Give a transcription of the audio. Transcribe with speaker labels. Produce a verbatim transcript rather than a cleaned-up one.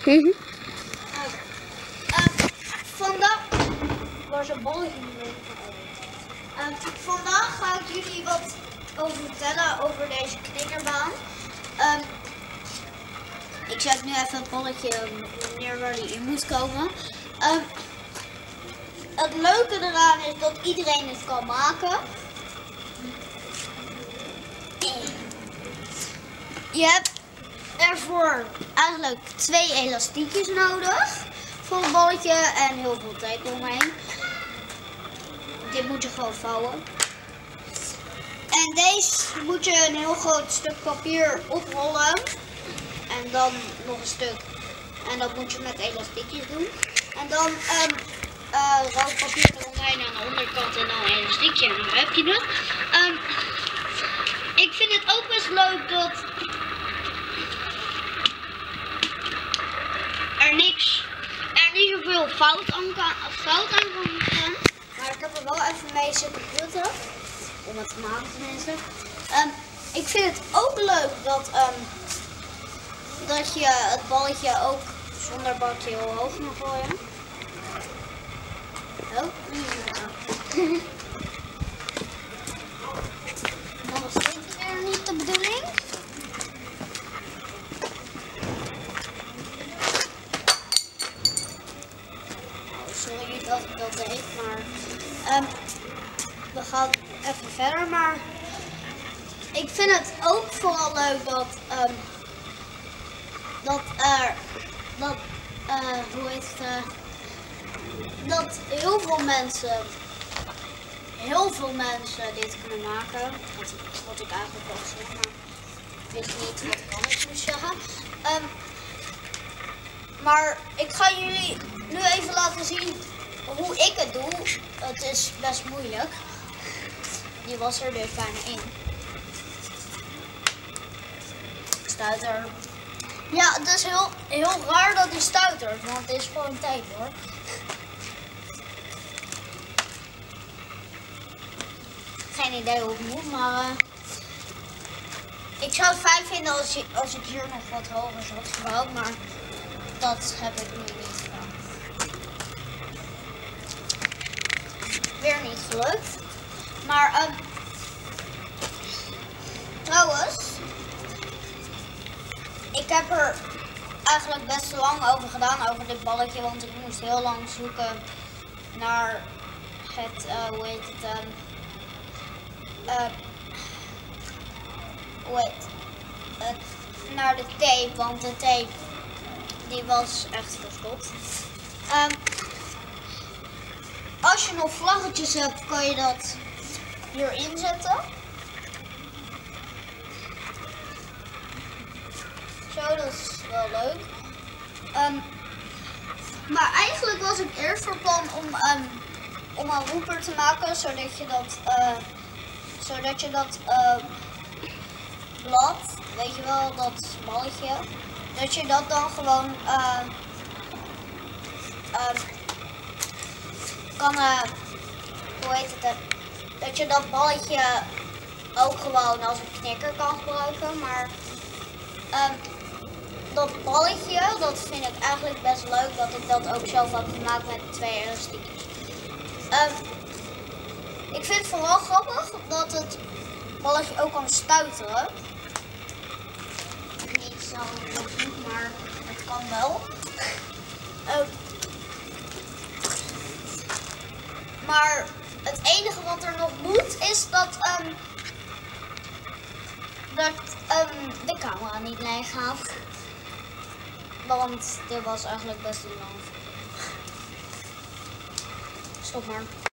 Speaker 1: Mm-hmm.
Speaker 2: uh, vandaag was een bolletje mee. Uh, vandaag ga ik jullie wat over vertellen over deze knikkerbaan. Um, ik zet nu even het bolletje neer waar die in moet komen. Um, het leuke eraan is dat iedereen het kan maken. Je hebt ervoor eigenlijk twee elastiekjes nodig voor een balletje en heel veel tape omheen. Dit moet je gewoon vouwen. En deze moet je een heel groot stuk papier oprollen. En dan nog een stuk. En dat moet je met elastiekjes doen. En dan um, uh, rood papier eromheen aan de onderkant en dan een elastiekje. En dan heb je het. Um, ik vind het ook best leuk dat er niks, er niet zoveel fout aan kan, fout aan kan gaan. Maar ik heb er wel even mee zitten putten. Om het te maken tenminste. Um, ik vind het ook leuk dat, um, dat je het balletje ook zonder bakje heel hoog mag gooien. Oh, ja. Dan was dit weer niet de bedoeling. Oh, sorry dat ik dat deed, maar um, we gaan even verder. Maar ik vind het ook vooral leuk dat um, dat er dat uh, hoe heet het uh, dat heel veel mensen heel veel mensen dit kunnen maken. Wat, wat ik eigenlijk wel zeg, maar ik wist niet wat ik anders moest zeggen. Um, maar ik ga jullie nu even laten zien hoe ik het doe. Het is best moeilijk. Die was er dus bijna in. Stuiter. Ja, het is heel, heel raar dat die stuitert, want het is gewoon tape hoor. Geen idee hoe het moet, maar uh, ik zou het fijn vinden als, je, als ik hier nog wat hoger had gebouwd, maar dat heb ik nu niet gedaan. Weer niet gelukt. Maar uh, trouwens, ik heb er eigenlijk best lang over gedaan, over dit balletje, want ik moest heel lang zoeken naar het, uh, hoe heet het, um, uh, hoe heet het, uh, naar de tape, want de tape, die was echt verstopt. Um, als je nog vlaggetjes hebt, kan je dat hierin zetten. Zo, dat is wel leuk. Um, maar eigenlijk was ik eerst van plan om, um, om een roeper te maken, zodat je dat, uh, zodat je dat uh, blad, weet je wel, dat balletje, dat je dat dan gewoon uh, uh, kan, uh, hoe heet het, dat je dat balletje ook gewoon als een knikker kan gebruiken, maar um, dat balletje, dat vind ik eigenlijk best leuk dat ik dat ook zelf heb gemaakt met twee elastiekjes. Um, ik vind het vooral grappig dat het balletje ook kan stuiteren. Niet zo goed, maar het kan wel. Um, maar het enige wat er nog moet is dat, um, dat um, de camera niet leeg gaat. Want dit was eigenlijk best een lang. Stop maar.